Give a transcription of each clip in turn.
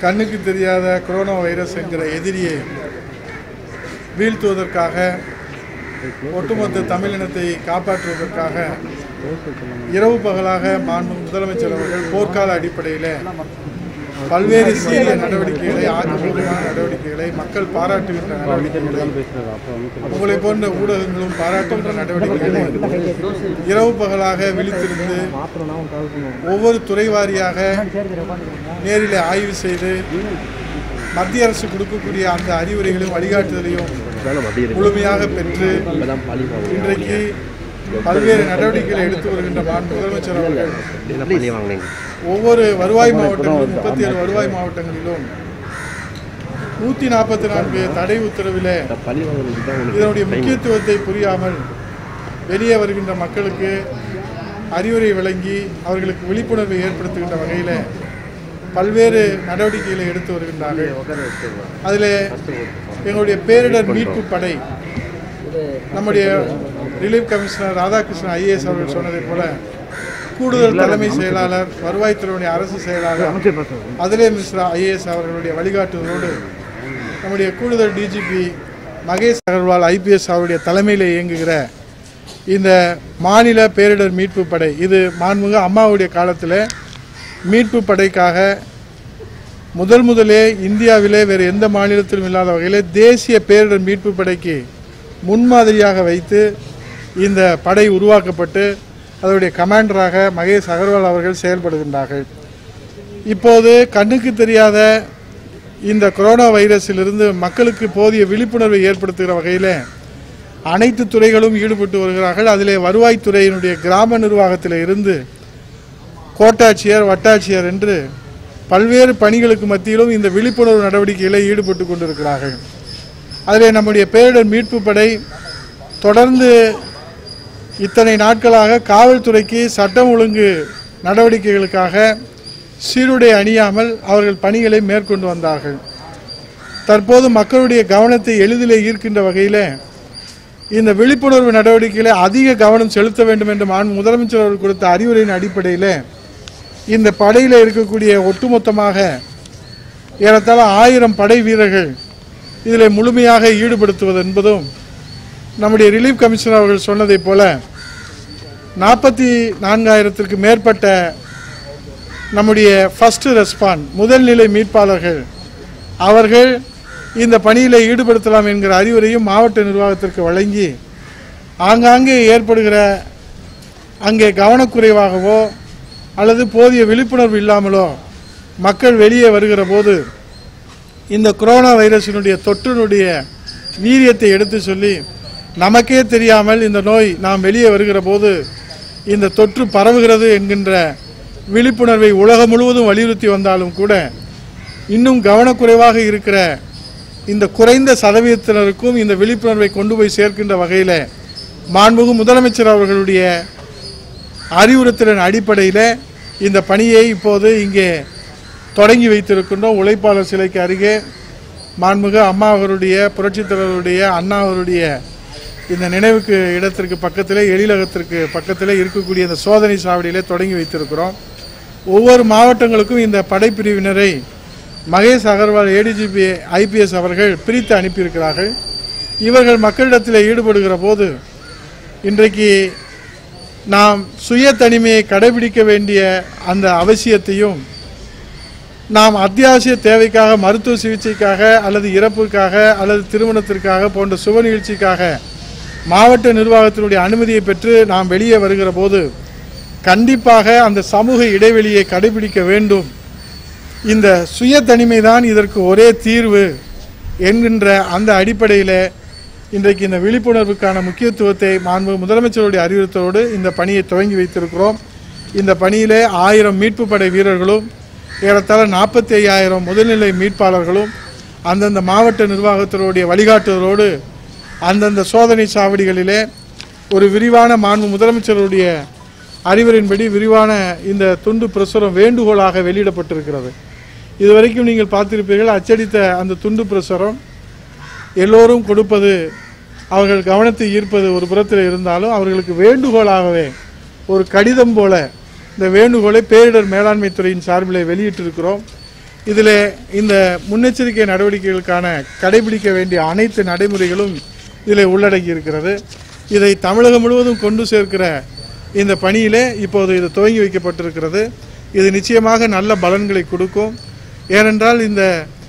கண்ணுக்கு தெரியாத corona virus என்கிற எதிரியை வீழ்த்துவதற்காக ஒட்டுமொத்த தமிழினத்தை காப்பாற்றுவதற்காக இரவு பகலாக மாண்புமிகு முதலமைச்சர் அவர்கள் போர்க்கால அடிப்படையில் பல்வேறு சீரிய நடவடிக்கைகளை, ஆக்கப்பூர்வமான நடவடிக்கைகளை, மக்கள் பாராட்டுகின்ற நடவடிக்கைகளை, உங்களை போன்ற ஊடகங்களும் பாராட்டுகின்ற நடவடிக்கைகளை இரவு பகலாக விழித்திருந்து ஒவ்வொரு துறை வாரியாக நேரில் ஆய்வு செய்து மத்திய அரசு கொடுக்கக்கூடிய அந்த அறிவுரைகளையும் வழிகாட்டுதலையும் முழுமையாக பெற்று இன்றைக்கு பல்வேறு நடவடிக்கைகளை எடுத்து வருகின்ற முதலமைச்சர் அவர்கள் ஒவ்வொரு வருவாய் மாவட்டங்களிலும் 37 வருவாய் மாவட்டங்களிலும் 144 தடை உத்தரவில் இதனுடைய முக்கியத்துவத்தை புரியாமல் வெளியே வருகின்ற மக்களுக்கு அறிவுரை வழங்கி அவர்களுக்கு விழிப்புணர்வை ஏற்படுத்துகின்ற வகையில் பல்வேறு நடவடிக்கைகளை எடுத்து வருகின்றார்கள். அதில் எங்களுடைய பேரிடர் மீட்பு படை, நம்முடைய ரிலீஃப் கமிஷனர் ராதாகிருஷ்ணன் ஐஏஎஸ் அவர்கள் சொன்னதை போல கூடுதல் தலைமை செயலாளர், வருவாய்த்துறையுடைய அரசு செயலாளர் அதிலே மிஸ்ரா ஐஏஎஸ் அவர்களுடைய வழிகாட்டுதலோடு நம்முடைய கூடுதல் டிஜிபி மகேஷ் அகர்வால் ஐபிஎஸ் அவருடைய தலைமையில் இயங்குகிற இந்த மாநில பேரிடர் மீட்பு படை, இது மாண்புமிகு அம்மாவுடைய காலத்தில் மீட்பு படைக்காக முதலே இந்தியாவிலே வேறு எந்த மாநிலத்திலும் இல்லாத வகையில் தேசிய பேரிடர் மீட்பு படைக்கு முன்மாதிரியாக வைத்து இந்த படை உருவாக்கப்பட்டு அதனுடைய கமாண்டராக மகேஷ் அகர்வால் அவர்கள் செயல்படுகின்றார்கள். இப்போது கண்ணுக்கு தெரியாத இந்த கொரோனா வைரஸிலிருந்து மக்களுக்கு போதிய விழிப்புணர்வை ஏற்படுத்துகிற வகையில் அனைத்து துறைகளும் ஈடுபட்டு வருகிறார்கள். அதிலே வருவாய்த்துறையினுடைய கிராம நிர்வாகத்தில் இருந்து கோட்டாட்சியர், வட்டாட்சியர் என்று பல்வேறு பணிகளுக்கு மத்தியிலும் இந்த விழிப்புணர்வு நடவடிக்கைகளை ஈடுபட்டு கொண்டிருக்கிறார்கள். அதிலே நம்முடைய பேரிடர் மீட்பு படை தொடர்ந்து இத்தனை நாட்களாக காவல்துறைக்கு சட்டம் ஒழுங்கு நடவடிக்கைகளுக்காக சீருடை அணியாமல் அவர்கள் பணிகளை மேற்கொண்டு வந்தார்கள். தற்போது மக்களுடைய கவனத்தை எளிதில் ஈர்க்கின்ற வகையில் இந்த விழிப்புணர்வு நடவடிக்கைகளை அதிக கவனம் செலுத்த வேண்டும் என்று முதலமைச்சர் அவர்கள் கொடுத்த அறிவுரையின் அடிப்படையில் இந்த படையில் இருக்கக்கூடிய ஒட்டுமொத்தமாக ஏறத்தாழ 1000 படை வீரர்கள் இதில் முழுமையாக ஈடுபடுத்துவது என்பதும், நம்முடைய ரிலீஃப் கமிஷனர் அவர்கள் சொன்னதை போல 44,000த்திற்கு மேற்பட்ட நம்முடைய ஃபர்ஸ்ட் ரெஸ்பாண்ட் முதல்நிலை மீட்பாளர்கள் அவர்கள் இந்த பணியில் ஈடுபடுத்தலாம் என்கிற அறிவுரையும் மாவட்ட நிர்வாகத்திற்கு வழங்கி, ஆங்காங்கே ஏற்படுகிற அங்கே கவனக்குறைவாகவோ அல்லது போதிய விழிப்புணர்வு இல்லாமலோ மக்கள் வெளியே வருகிற போது இந்த கொரோனா வைரஸினுடைய தொற்றினுடைய வீரியத்தை எடுத்து சொல்லி, நமக்கே தெரியாமல் இந்த நோய் நாம் வெளியே வருகிற போது இந்த தொற்று பரவுகிறது என்கின்ற விழிப்புணர்வை உலகம் முழுவதும் வலியுறுத்தி வந்தாலும் கூட இன்னும் கவனக்குறைவாக இருக்கிற இந்த குறைந்த சதவீதத்தினருக்கும் இந்த விழிப்புணர்வை கொண்டு போய் சேர்க்கின்ற வகையில் மாண்புமிகு முதலமைச்சர் அவர்களுடைய அறிவுறுத்தலின் அடிப்படையில் இந்த பணியை இப்போது இங்கே தொடங்கி வைத்திருக்கின்றோம். உழைப்பாளர் சிலைக்கு அருகே மாண்புமிகு அம்மா அவருடைய, புரட்சித் தலைவருடைய, அண்ணா அவருடைய இந்த நினைவுக்கு இடத்திற்கு பக்கத்தில், எழிலகத்திற்கு பக்கத்தில் இருக்கக்கூடிய இந்த சோதனை சாவடியிலே தொடங்கி வைத்திருக்கிறோம். ஒவ்வொரு மாவட்டங்களுக்கும் இந்த படைப்பிரிவினரை மகேஷ் அகர்வால் ஏடிஜிபி ஐபிஎஸ் அவர்கள் பிரித்து அனுப்பியிருக்கிறார்கள். இவர்கள் மக்களிடத்தில் ஈடுபடுகிற போது இன்றைக்கு நாம் சுய தனிமையை கடைபிடிக்க வேண்டிய அந்த அவசியத்தையும், நாம் அத்தியாவசிய தேவைக்காக, மருத்துவ சிகிச்சைக்காக அல்லது இறப்புக்காக அல்லது திருமணத்திற்காக போன்ற சுப நிகழ்ச்சிக்காக மாவட்ட நிர்வாகத்தினுடைய அனுமதியை பெற்று நாம் வெளியே வருகிற போது கண்டிப்பாக அந்த சமூக இடைவெளியை கடைபிடிக்க வேண்டும். இந்த சுய தனிமை தான் இதற்கு ஒரே தீர்வு என்கின்ற அந்த அடிப்படையில் இன்றைக்கு இந்த விழிப்புணர்வுக்கான முக்கியத்துவத்தை மாண்புமிகு முதலமைச்சருடைய அறிவுறுத்தலோடு இந்த பணியை துவங்கி வைத்திருக்கிறோம். இந்த பணியிலே 1000 மீட்பு படை வீரர்களும் ஏறத்தாழ 45,000 முதல்நிலை மீட்பாளர்களும் அந்தந்த மாவட்ட நிர்வாகத்தினுடைய வழிகாட்டுதலோடு அந்தந்த சோதனை சாவடிகளிலே ஒரு விரிவான மாண்புமிகு முதலமைச்சருடைய அறிவுரையின்படி விரிவான இந்த துண்டு பிரசுரம் வேண்டுகோளாக வெளியிடப்பட்டிருக்கிறது. இதுவரைக்கும் நீங்கள் பார்த்திருப்பீர்கள், அச்சடித்த அந்த துண்டு பிரசுரம் எல்லோரும் கொடுப்பது, அவர்கள் கவனத்தை ஈர்ப்பது ஒரு புறத்தில் இருந்தாலும் அவர்களுக்கு வேண்டுகோளாகவே ஒரு கடிதம் போல இந்த வேண்டுகோளை பேரிடர் மேலாண்மை துறையின் சார்பில் வெளியிட்டிருக்கிறோம். இதில் இந்த முன்னெச்சரிக்கை நடவடிக்கைகளுக்கான கடைபிடிக்க வேண்டிய அனைத்து நடைமுறைகளும் இதில் உள்ளடங்கி இருக்கிறது. இதை தமிழகம் முழுவதும் கொண்டு சேர்க்கிற இந்த பணியிலே இப்போது இது துவங்கி வைக்கப்பட்டிருக்கிறது. இது நிச்சயமாக நல்ல பலன்களை கொடுக்கும். ஏனென்றால் இந்த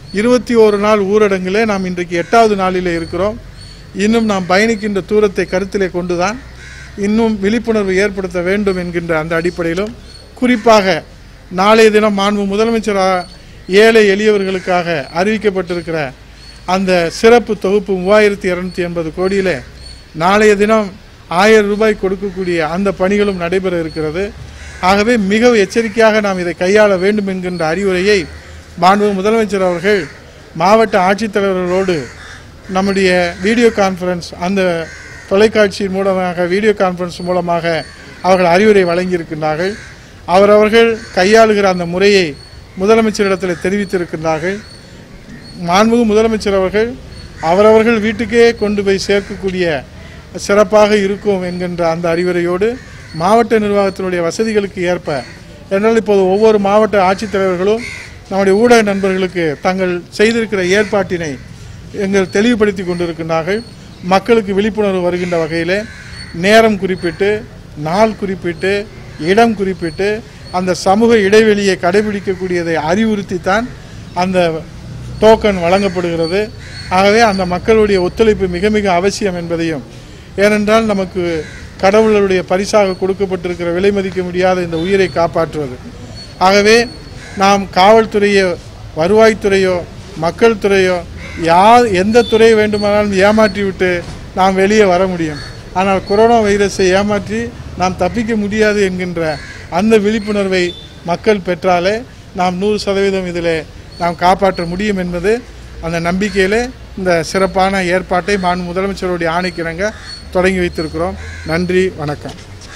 21 நாள் ஊரடங்கிலே நாம் இன்றைக்கு 8வது நாளிலே இருக்கிறோம். இன்னும் நாம் பயணிக்கின்ற தூரத்தை கருத்திலே கொண்டுதான் இன்னும் விழிப்புணர்வு ஏற்படுத்த வேண்டும் என்கின்ற அந்த அடிப்படையிலும், குறிப்பாக நாளைய தினம் மாண்பு முதலமைச்சர் ஏழை எளியவர்களுக்காக அறிவிக்கப்பட்டிருக்கிற அந்த சிறப்பு தொகுப்பு 3280 கோடியிலே நாளைய தினம் 1000 ரூபாய் கொடுக்கக்கூடிய அந்த பணிகளும் நடைபெற இருக்கிறது. ஆகவே மிக எச்சரிக்கையாக நாம் இதை கையாள வேண்டும் என்கின்ற அறிவுரையை மாண்பு முதலமைச்சர் அவர்கள் மாவட்ட ஆட்சித்தலைவர்களோடு நம்முடைய வீடியோ கான்ஃபரன்ஸ், அந்த தொலைக்காட்சியின் மூலமாக வீடியோ கான்ஃபரன்ஸ் மூலமாக அவர்கள் அறிவுரை வழங்கியிருக்கின்றார்கள். அவரவர்கள் கையாளுகிற அந்த முறையை முதலமைச்சரிடத்தில் தெரிவித்திருக்கின்றார்கள். மாண்புமிகு முதலமைச்சர் அவர்கள் அவரவர்கள் வீட்டுக்கே கொண்டு போய் சேர்க்கக்கூடிய சிறப்பாக இருக்கும் என்கின்ற அந்த அறிவுரையோடு மாவட்ட நிர்வாகத்தினுடைய வசதிகளுக்கு ஏற்ப, என்றால் இப்போது ஒவ்வொரு மாவட்ட ஆட்சித்தலைவர்களும் நம்முடைய ஊடக நண்பர்களுக்கு தங்கள் செய்திருக்கிற ஏற்பாட்டினை எங்கள் தெளிவுபடுத்தி கொண்டிருக்கின்றார்கள். மக்களுக்கு விழிப்புணர்வு வருகின்ற வகையில் நேரம் குறிப்பிட்டு, நாள் குறிப்பிட்டு, இடம் குறிப்பிட்டு, அந்த சமூக இடைவெளியை கடைபிடிக்கக்கூடியதை அறிவுறுத்தித்தான் அந்த டோக்கன் வழங்கப்படுகிறது. ஆகவே அந்த மக்களுடைய ஒத்துழைப்பு மிக மிக அவசியம் என்பதையும், ஏனென்றால் நமக்கு கடவுளுடைய பரிசாக கொடுக்கப்பட்டிருக்கிற விலை மதிக்க முடியாத இந்த உயிரை காப்பாற்றுவது. ஆகவே நாம் காவல்துறையோ, வருவாய்த்துறையோ, மக்கள் துறையோ, எந்த துறையை வேண்டுமானாலும் ஏமாற்றிவிட்டு நாம் வெளியே வர முடியும். ஆனால் கொரோனா வைரஸை ஏமாற்றி நாம் தப்பிக்க முடியாது என்கின்ற அந்த விழிப்புணர்வை மக்கள் பெற்றாலே நாம் 100% இதில் நாம் காப்பாற்ற முடியும் என்பது அந்த நம்பிக்கையில் இந்த சிறப்பான ஏற்பாட்டை மாண்பு முதலமைச்சருடைய ஆணைக்கிணங்க தொடங்கி வைத்திருக்கிறோம். நன்றி, வணக்கம்.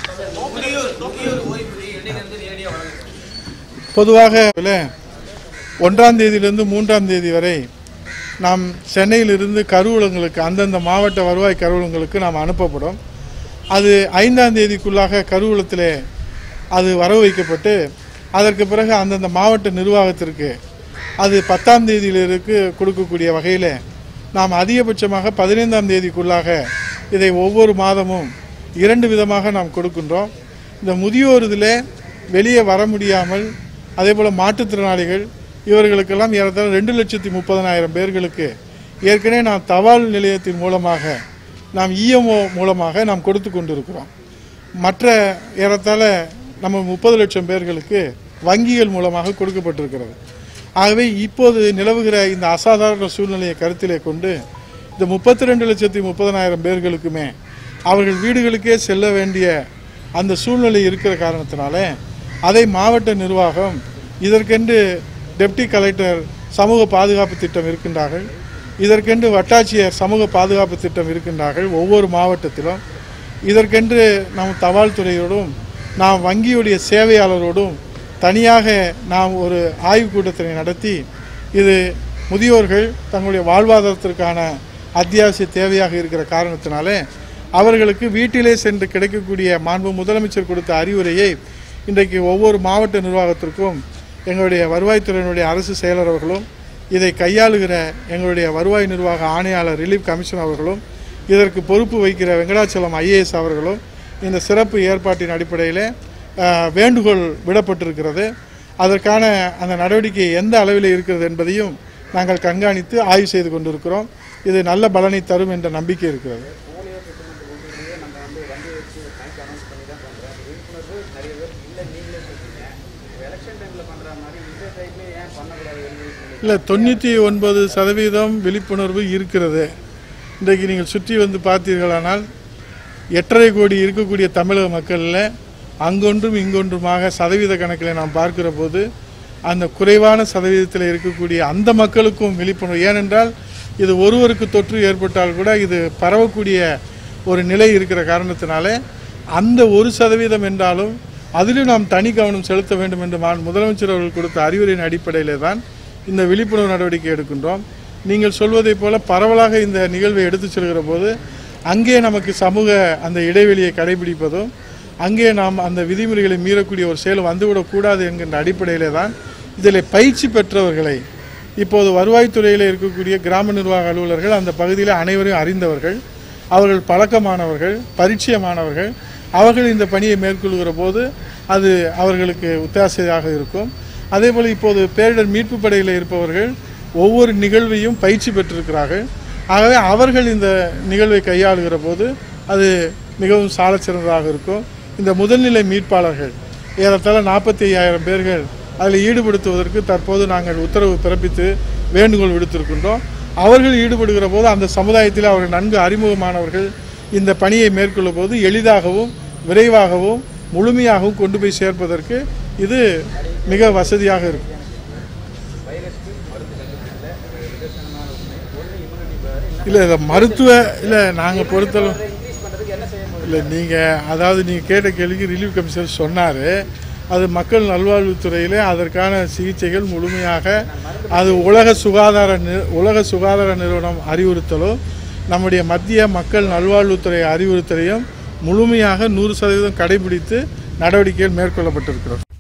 பொதுவாக 1ஆம் தேதியிலிருந்து 3ஆம் தேதி வரை நாம் சென்னையிலிருந்து கருவூலங்களுக்கு, அந்தந்த மாவட்ட வருவாய் கருவூலங்களுக்கு நாம் அனுப்பப்படும். அது 5ஆம் தேதிக்குள்ளாக கருவூலத்தில் அது வரவு வைக்கப்பட்டு, அதற்கு பிறகு அந்தந்த மாவட்ட நிர்வாகத்திற்கு அது 10ஆம் தேதியிலிருக்கு கொடுக்கக்கூடிய வகையில் நாம் அதிகபட்சமாக 15ஆம் தேதிக்குள்ளாக இதை ஒவ்வொரு மாதமும் 2 விதமாக நாம் கொடுக்கின்றோம். இந்த முதியோர் இதில் வெளியே வர முடியாமல், அதே போல் மாற்றுத்திறனாளிகள், இவர்களுக்கெல்லாம் ஏறத்தாழ 2,30,000 பேர்களுக்கு ஏற்கனவே நாம் தபால் நிலையத்தின் மூலமாக, நாம் இஎம்ஓ மூலமாக நாம் கொடுத்து கொண்டிருக்கிறோம். மற்ற ஏறத்தாழ நம்ம 30 லட்சம் பேர்களுக்கு வங்கிகள் மூலமாக கொடுக்கப்பட்டிருக்கிறது. ஆகவே இப்போது நிலவுகிற இந்த அசாதாரண சூழ்நிலையை கருத்திலே கொண்டு இந்த 32,30,000 பேர்களுக்குமே அவர்கள் வீடுகளுக்கே செல்ல வேண்டிய அந்த சூழ்நிலை இருக்கிற காரணத்தினால அதை மாவட்ட நிர்வாகம் இதற்கென்று டெப்டி கலெக்டர் சமூக பாதுகாப்பு திட்டம் இருக்கின்றார்கள், இதற்கென்று வட்டாட்சியர் சமூக பாதுகாப்பு திட்டம் இருக்கின்றார்கள் ஒவ்வொரு மாவட்டத்திலும். இதற்கென்று நாம் தபால் துறையோடும் நாம் வங்கியுடைய சேவையாளரோடும் தனியாக நாம் ஒரு ஆய்வுக் கூட்டத்தினை நடத்தி, இது முதியோர்கள் தங்களுடைய வாழ்வாதாரத்திற்கான அத்தியாவசிய தேவையாக இருக்கிற காரணத்தினாலே அவர்களுக்கு வீட்டிலே சென்று கிடைக்கக்கூடிய மாண்பு முதலமைச்சர் கொடுத்த அறிவுரையை இன்றைக்கு ஒவ்வொரு மாவட்ட நிர்வாகத்திற்கும் எங்களுடைய வருவாய்த்துறையினுடைய அரசு செயலர் அவர்களும், இதை கையாளுகிற எங்களுடைய வருவாய் நிர்வாக ஆணையாளர் ரிலீஃப் கமிஷன் அவர்களும், இதற்கு பொறுப்பு வைக்கிற வெங்கடாச்சலம் IAS அவர்களும் இந்த சிறப்பு ஏற்பாட்டின் அடிப்படையில் வேண்டுகோள் விடப்பட்டிருக்கிறது. அதற்கான அந்த நடவடிக்கை எந்த அளவில் இருக்கிறது என்பதையும் நாங்கள் கண்காணித்து ஆய்வு செய்து கொண்டிருக்கிறோம். இது நல்ல பலனை தரும் என்ற நம்பிக்கை இருக்கிறது. இல்லை, 99% விழிப்புணர்வு இருக்கிறது. இன்றைக்கு நீங்கள் சுற்றி வந்து பார்த்தீர்களானால் 8.5 கோடி இருக்கக்கூடிய தமிழக மக்களில் அங்கொன்றும் இங்கொன்றுமாக சதவீத கணக்கில் நாம் பார்க்கிற போது அந்த குறைவான சதவீதத்தில் இருக்கக்கூடிய அந்த மக்களுக்கும் விழிப்புணர்வு. ஏனென்றால் இது ஒருவருக்கு தொற்று ஏற்பட்டால் கூட இது பரவக்கூடிய ஒரு நிலை இருக்கிற காரணத்தினாலே அந்த 1% என்றாலும் அதிலும் நாம் தனி கவனம் செலுத்த வேண்டும் என்று முதலமைச்சர் அவர்கள் கொடுத்த அறிவுரையின் அடிப்படையிலே தான் இந்த விழிப்புணர்வு நடவடிக்கை எடுக்கின்றோம். நீங்கள் சொல்வதைப் போல பரவலாக இந்த நிகழ்வை எடுத்து செல்கிற போது அங்கே நமக்கு சமூக அந்த இடைவெளியை கடைபிடிப்பதும், அங்கே நாம் அந்த விதிமுறைகளை மீறக்கூடிய ஒரு செயல் வந்துவிடக்கூடாது என்கின்ற அடிப்படையிலே தான் இதில் பயிற்சி பெற்றவர்களை இப்போது வருவாய்த்துறையில் இருக்கக்கூடிய கிராம நிர்வாக அலுவலர்கள் அந்த பகுதியில் அனைவரையும் அறிந்தவர்கள், அவர்கள் பழக்கமானவர்கள், பரிச்சயமானவர்கள். அவர்கள் இந்த பணியை மேற்கொள்கிற போது அது அவர்களுக்கு ஒத்தாசையாக இருக்கும். அதேபோல் இப்போது பேரிடர் மீட்பு படையில் இருப்பவர்கள் ஒவ்வொரு நிகழ்வையும் பயிற்சி பெற்றிருக்கிறார்கள். ஆகவே அவர்கள் இந்த நிகழ்வை கையாளுகிற போது அது மிகவும் சாலச்சிறந்ததாக இருக்கும். இந்த முதல்நிலை மீட்பாளர்கள் ஏறத்தாழ 45,000 பேர்கள் அதில் ஈடுபடுத்துவதற்கு தற்போது நாங்கள் உத்தரவு பிறப்பித்து வேண்டுகோள் விடுத்திருக்கின்றோம். அவர்கள் ஈடுபடுகிற போது அந்த சமுதாயத்தில் அவர்கள் நன்கு அறிமுகமானவர்கள் இந்த பணியை மேற்கொள்ளும் போது எளிதாகவும் விரைவாகவும் முழுமையாகவும் கொண்டு போய் சேர்ப்பதற்கு இது மிக வசதியாக இருக்கும். இல்லை இதை மருத்துவ இல்லை நாங்கள் பொறுத்தளவு இல்லை நீங்கள் கேட்ட கேள்விக்கு ரிலீஃப் கமிஷனர் சொன்னார். அது மக்கள் நல்வாழ்வுத்துறையில் அதற்கான சிகிச்சைகள் முழுமையாக அது உலக சுகாதார நிறுவனம் அறிவுறுத்தலோ நம்முடைய மத்திய மக்கள் நல்வாழ்வுத்துறை அறிவுறுத்தலையும் முழுமையாக 100% கடைபிடித்து நடவடிக்கைகள் மேற்கொள்ளப்பட்டிருக்கிறது.